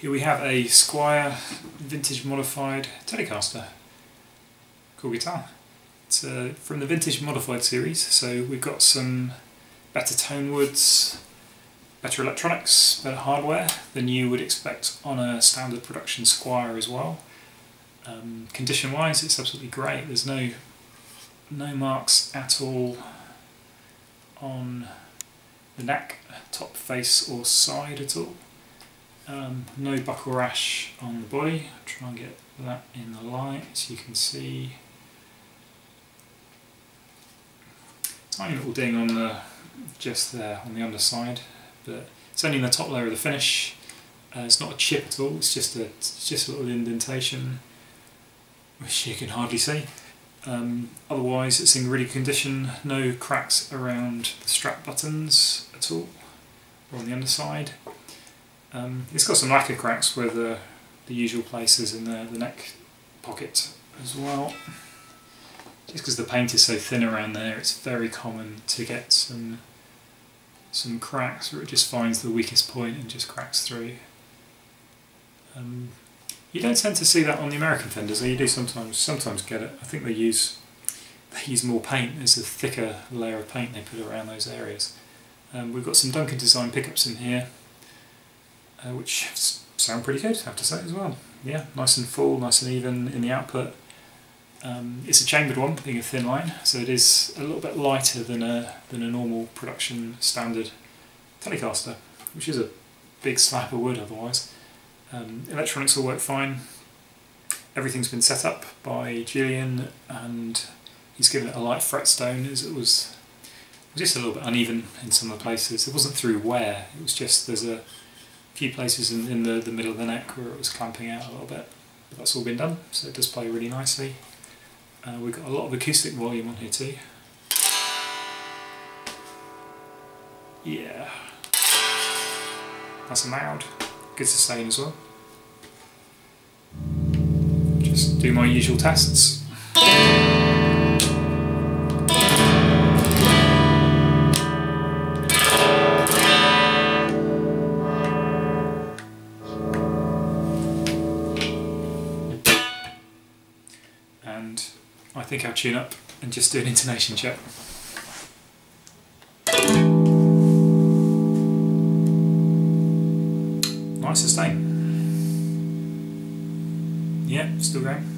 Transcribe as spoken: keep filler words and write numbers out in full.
Here we have a Squier vintage modified Telecaster. Cool guitar. It's uh, from the vintage modified series, so we've got some better tone woods, better electronics, better hardware than you would expect on a standard production Squier as well. Um, condition wise it's absolutely great. There's no no marks at all on the neck, top, face or side at all. Um, no buckle rash on the body. I'll try and get that in the light so you can see. Tiny little ding on the, just there on the underside, but it's only in the top layer of the finish. Uh, it's not a chip at all, it's just a, it's just a little indentation which you can hardly see. Um, otherwise it's in really good condition, no cracks around the strap buttons at all, or on the underside. Um, it's got some lacquer cracks where the, the usual places in the, the neck pocket as well. Just because the paint is so thin around there, it's very common to get some some cracks where it just finds the weakest point and just cracks through. Um, you don't tend to see that on the American Fenders, though you do sometimes sometimes get it. I think they use they use more paint. There's a thicker layer of paint they put around those areas. Um, we've got some Duncan design pickups in here, uh, which sound pretty good, I have to say as well. Yeah, nice and full, nice and even in the output. Um, it's a chambered one, being a thin line, so it is a little bit lighter than a than a normal production standard Telecaster, which is a big slab of wood otherwise. Um, electronics all work fine. Everything's been set up by Julian, and he's given it a light fretstone as it was just a little bit uneven in some of the places. It wasn't through wear, it was just there's a few places in, in the, the middle of the neck where it was clamping out a little bit. But that's all been done, so it does play really nicely. Uh, we've got a lot of acoustic volume on here too. Yeah, that's loud, good sustain as well. Just do my usual tests. And I think I'll tune up and just do an intonation check. Nice sustain. Yeah, still going.